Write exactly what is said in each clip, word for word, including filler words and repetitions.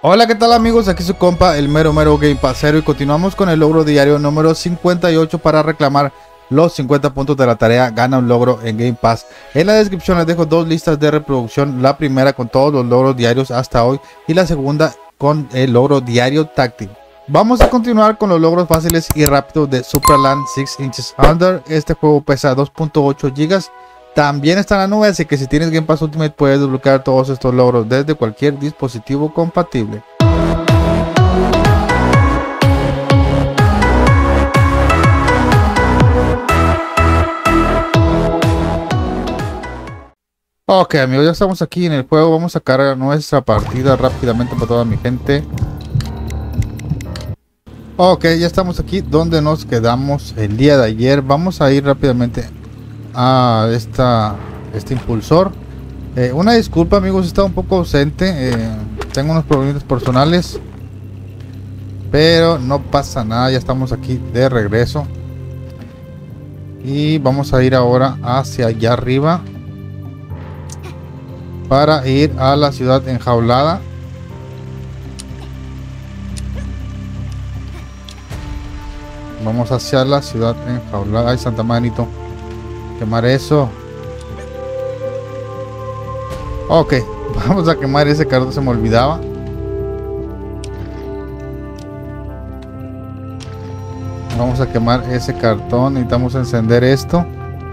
Hola, ¿qué tal amigos? Aquí su compa, el mero mero Game Pasero, y continuamos con el logro diario número cincuenta y ocho para reclamar los cincuenta puntos de la tarea Gana un logro en Game Pass. En la descripción les dejo dos listas de reproducción, la primera con todos los logros diarios hasta hoy y la segunda con el logro diario táctil. Vamos a continuar con los logros fáciles y rápidos de Supraland seis Inches Under. Este juego pesa dos punto ocho gigas. También está en la nube, así que si tienes Game Pass Ultimate puedes desbloquear todos estos logros desde cualquier dispositivo compatible. Ok amigos, ya estamos aquí en el juego. Vamos a cargar nuestra partida rápidamente para toda mi gente. Ok, ya estamos aquí donde nos quedamos el día de ayer. Vamos a ir rápidamente a esta, este impulsor. Eh, una disculpa amigos, he estado un poco ausente. Eh, tengo unos problemas personales, pero no pasa nada, ya estamos aquí de regreso. Y vamos a ir ahora hacia allá arriba para ir a la ciudad enjaulada. Vamos hacia la ciudad enjaulada. Ay, Santa Manito, quemar eso. Ok, vamos a quemar ese cartón, se me olvidaba. Vamos a quemar ese cartón. Necesitamos encender esto.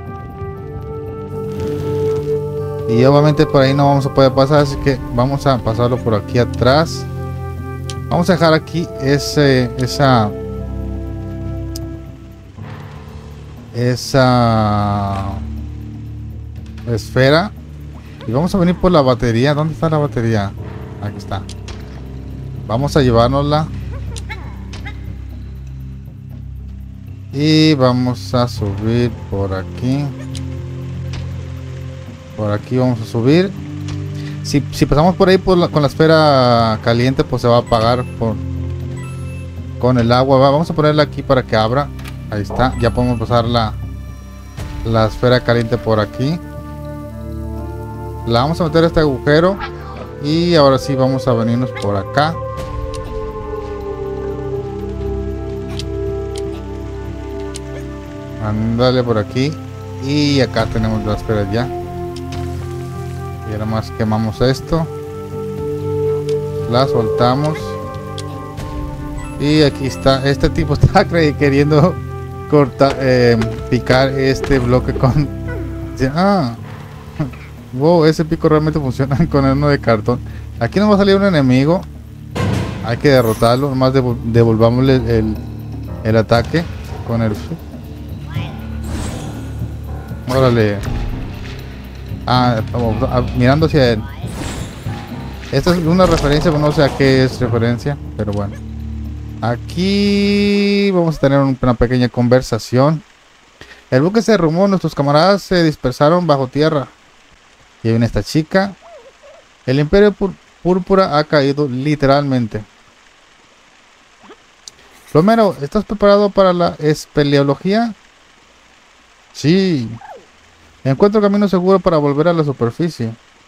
Y obviamente por ahí no vamos a poder pasar, así que vamos a pasarlo por aquí atrás. Vamos a dejar aquí ese, esa, esa esfera. Y vamos a venir por la batería. ¿Dónde está la batería? Aquí está. Vamos a llevárnosla. Y vamos a subir por aquí. Por aquí vamos a subir. Si, si pasamos por ahí por la, con la esfera caliente, pues se va a apagar por, con el agua. Va, vamos a ponerla aquí para que abra. Ahí está. Ya podemos pasar la, la esfera caliente por aquí. La vamos a meter a este agujero. Y ahora sí vamos a venirnos por acá. Ándale por aquí. Y acá tenemos las esferas ya. Y ahora más quemamos esto. La soltamos. Y aquí está. Este tipo está queriendo cortar, eh, picar este bloque con... Ah, wow, ese pico realmente funciona con el uno de cartón. Aquí nos va a salir un enemigo. Hay que derrotarlo. Nomás devol devolvámosle el, el ataque con el... Órale. Ah, mirando hacia él. Esta es una referencia, pero no sé a qué es referencia, pero bueno. Aquí vamos a tener una pequeña conversación. El buque se derrumbó, nuestros camaradas se dispersaron bajo tierra. Y viene esta chica. El imperio púr púrpura ha caído literalmente. Plomero, ¿estás preparado para la espeleología? Sí. Encuentro camino seguro para volver a la superficie.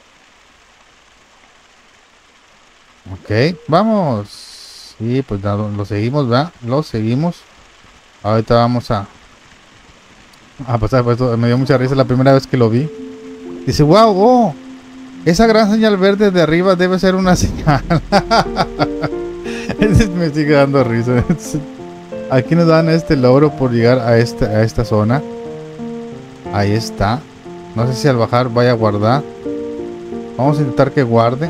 Ok, vamos. Sí, pues lo seguimos, ¿verdad? Lo seguimos. Ahorita vamos a... A pasar por esto. Me dio mucha risa la primera vez que lo vi. Dice, wow, oh, esa gran señal verde de arriba debe ser una señal. Me sigue dando risa. Aquí nos dan este logro por llegar a, este, a esta zona. Ahí está. No sé si al bajar vaya a guardar. Vamos a intentar que guarde.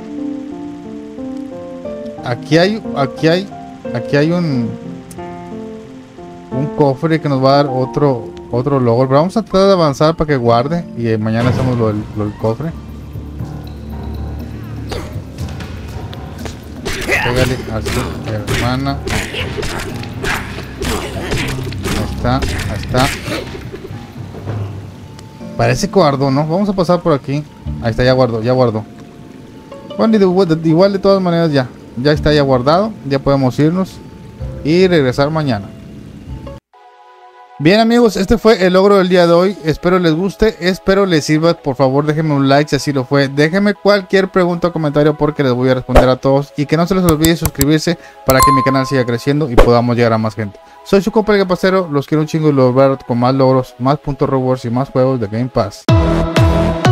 Aquí hay, aquí hay, aquí hay un, un cofre que nos va a dar otro, otro logro. Pero vamos a tratar de avanzar para que guarde y eh, mañana hacemos lo del, lo del cofre. Pégale así, hermana. Ahí está, ahí está. Parece que guardó, ¿no? Vamos a pasar por aquí. Ahí está, ya guardó, ya guardó. Bueno, de, de, igual de todas maneras ya. Ya está ya guardado. Ya podemos irnos y regresar mañana. Bien amigos, este fue el logro del día de hoy. Espero les guste, espero les sirva. Por favor déjenme un like si así lo fue. Déjenme cualquier pregunta o comentario porque les voy a responder a todos. Y que no se les olvide suscribirse para que mi canal siga creciendo y podamos llegar a más gente. Soy su compa el Gamepasero, los quiero un chingo y los veo con más logros, más puntos rewards y más juegos de Game Pass.